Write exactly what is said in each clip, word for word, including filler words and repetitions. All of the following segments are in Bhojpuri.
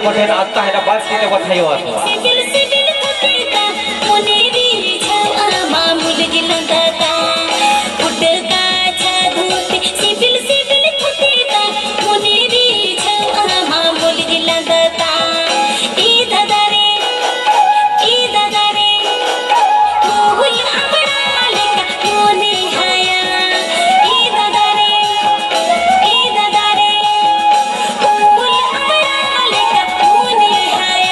मठेन आता है ना बात की तो बताइयो आता सिबिल सिबिल कुटेता मोने वीर छावा मामूल गिलंदाता कुटका छाधूते सिबिल सिबिल कुटेता मोने वीर छावा मामूल गिलंदाता ई दादा रे ई दादा रे मोहुल अपना लेका मोने हाया ई दादा रे ई दादा रे मोहुल अपना लेका मोने हाया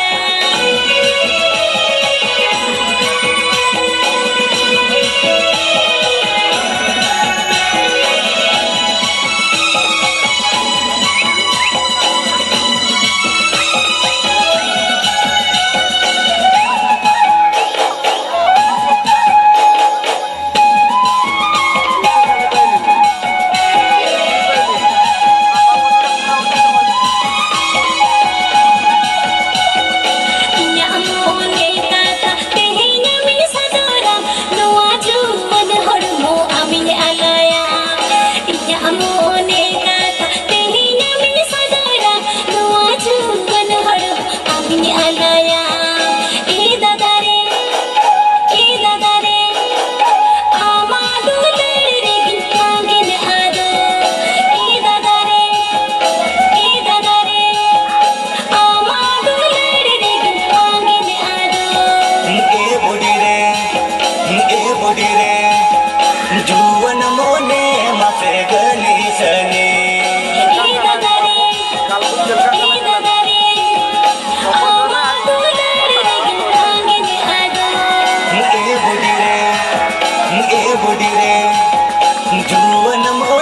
Inya amone kata tehnya min sadora noa juwan hormo amin alaya Inya amone kata tehnya min sadora noa juwan hormo amin alaya e dada re e dada re amadu ladre angin ado e dada re e dada re amadu ladre angin ado ए बुढ़ी रे ए बुढ़ी रे जुवन मोने माफे गली सने e dada re e dada re amadu ladre angin ado ए बुढ़ी रे ए बुढ़ी रे जुवन